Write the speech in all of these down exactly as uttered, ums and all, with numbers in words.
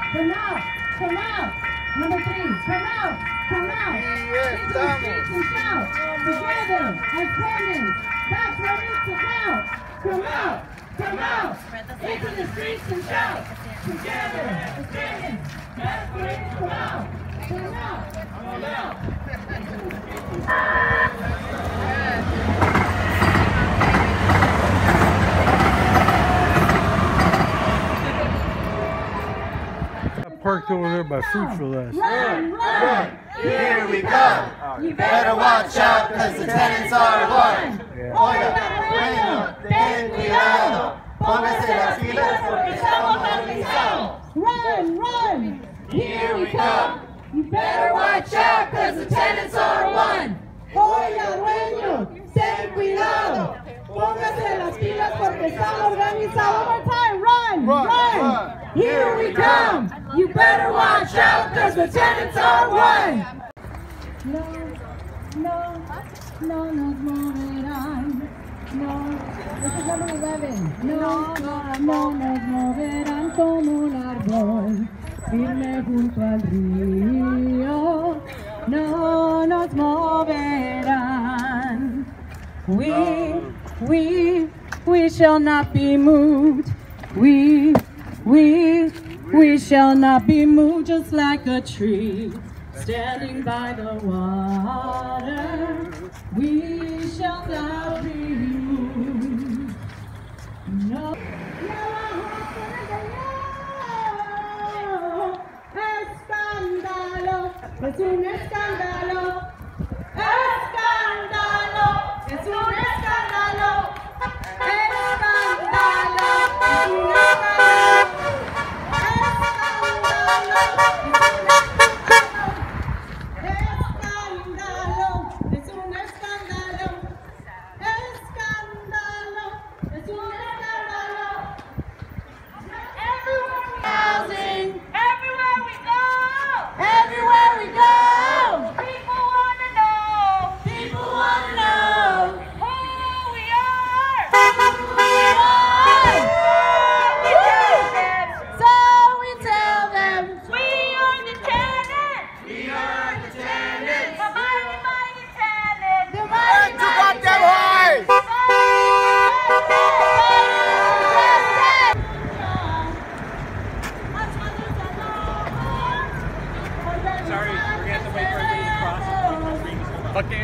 come out, come out. Number three, come out, come out. Into the streets and shout. Together, as tenants. That's what it's about. Come out, come out. Into the streets and shout. Together, as tenants. That's what it's about. Come out, come out. Into the streets and shout. Parked over there by Food for Less. Run, run! Here we come! You better watch out because the tenants are one. Oiga, bueno, ten cuidado. Póngase las pilas porque estamos organizados. Run, run! Here we come! You better watch out because the tenants are one. Oiga, bueno, ten cuidado. Póngase las pilas porque estamos organizados. One more time, run, run! run. Here we come! You better watch out because the tenants are one. No, no, no nos moverán. No, this is number eleven. No, no, no nos moverán como un árbol firme junto al río. No nos moverán. We, we, we shall not be moved. We, we, we shall not be moved just like a tree. Standing by the water, we shall not be moved. No. Escándalo, es un escándalo. Escándalo, es un escándalo. Escándalo, es un escándalo. Bucky.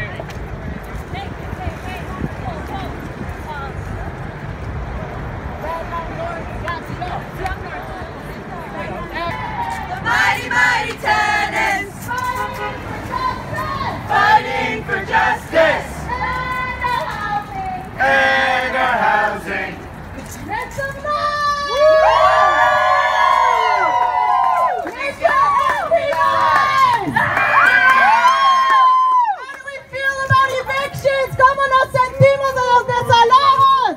The mighty, mighty tenants fighting for justice and our housing. Make some noise! ¿Cómo nos sentimos de los desalojos?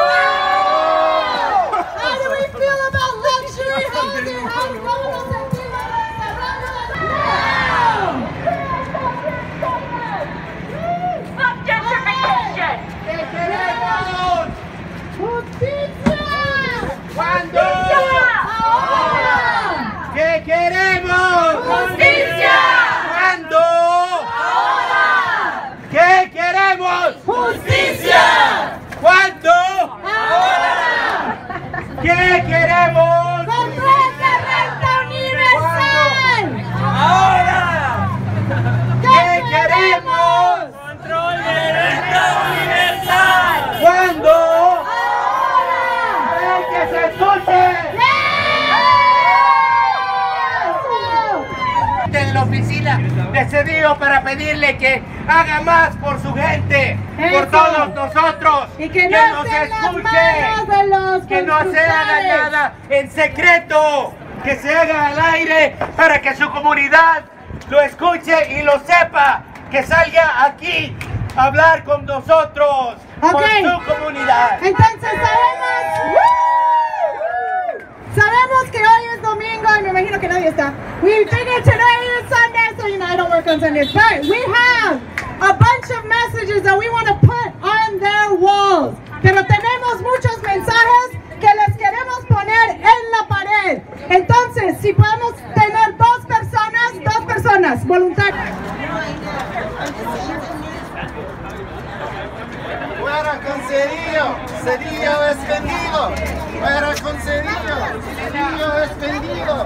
How do we feel about luxury housing? ¿Cómo nos sentimos de desalojos? Fuck gentrification! ¿Qué queremos? ¡Justicia! ¿Cuándo? ¡Ahora! ¿Qué queremos? ¡Justicia! ¿Cuándo? ¿Qué queremos? ¡Justicia! ¿Cuándo? ¡Ahora! ¿Qué queremos? ¡Control de renta universal! ¡Ahora! ¿Qué queremos? ¡Control de renta universal! ¿Cuándo? ¡Ahora! ¡Ven que se escuche! De la oficina decidido para pedirle que haga más por su gente, Eso. por todos nosotros, Y que no nos estén las escuche, manos de los que no se haga constructores. nada en secreto, que se haga al aire para que su comunidad lo escuche y lo sepa, que salga aquí a hablar con nosotros, Ok. con su comunidad. Entonces sabemos, sabemos que hoy es domingo y me imagino que nadie está. We figured today is Sunday, so you know I don't work on Sundays. But we have a bunch of messages that we want to put on their walls. Pero tenemos muchos mensajes que les queremos poner en la pared. Entonces, si podemos tener dos personas, dos personas voluntarias. Fuera con Cedillo, Cedillo es vendido. Fuera con Cedillo, Cedillo es vendido.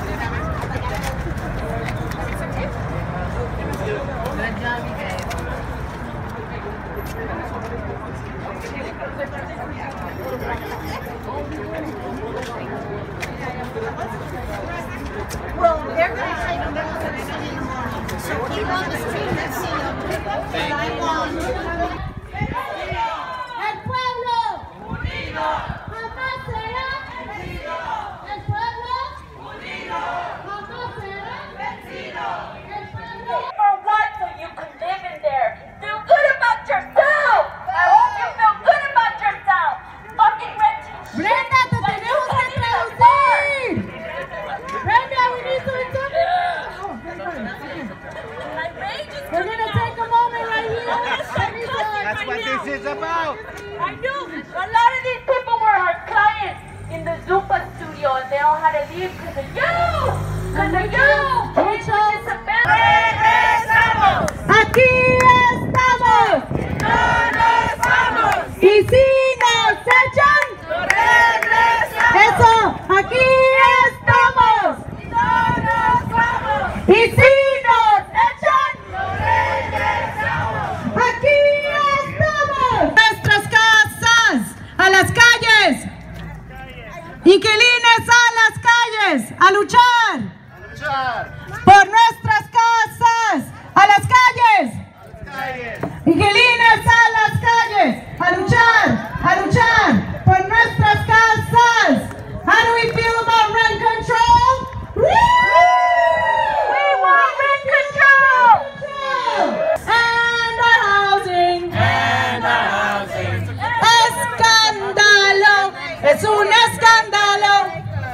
Well, they're going to take him out to the city tomorrow. So people on the street can see him. But I want... El pueblo unido jamás será vencido. El pueblo unido jamás será vencido. El pueblo. For what? So you can live in there. Feel good about yourself. I hope you feel good about yourself. Fucking renting. Brenda, te tenemos que traducir. Brenda, we need to interpret. Oh, very good. Okay. My rage is We're gonna take a moment right here. That's what this is about. I knew a lot of these people were our clients in the Zumba studio and they all had to leave because of you! Because of you! Muchos. ¡Regresamos! Aquí estamos. ¡No nos vamos! Y si nos echan, ¡Regresamos! eso, aquí estamos. ¡No nos vamos! Y si nos echan, ¡Regresamos! aquí estamos. Nuestras casas, a las calles. Inquilines a las calles, a luchar. Luchar. Por nuestras casas, a las calles. Calles. Inquilines a las calles, a luchar, a luchar por nuestras casas. How do we feel about rent control? Woo! We want rent control! And the housing. And the housing. Escándalo, es un escándalo.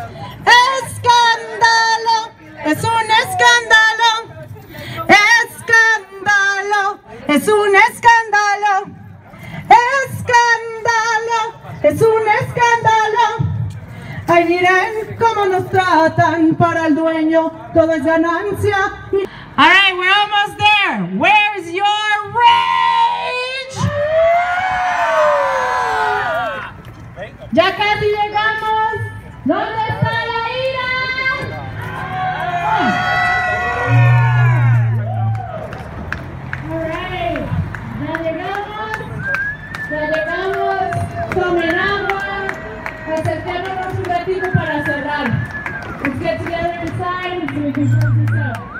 Escándalo, es un escándalo. Escándalo, es un escándalo. Escándalo, es un escándalo. Ay, miren cómo nos tratan, para el dueño todo es ganancia. All right, we're almost there. Where's your rage? Ya casi llegamos. ¿Dónde está la ira? All right, ya llegamos. Ya llegamos. Tomen agua. Acerquémonos un ratito para cerrar. Let's get together inside so we can close this out.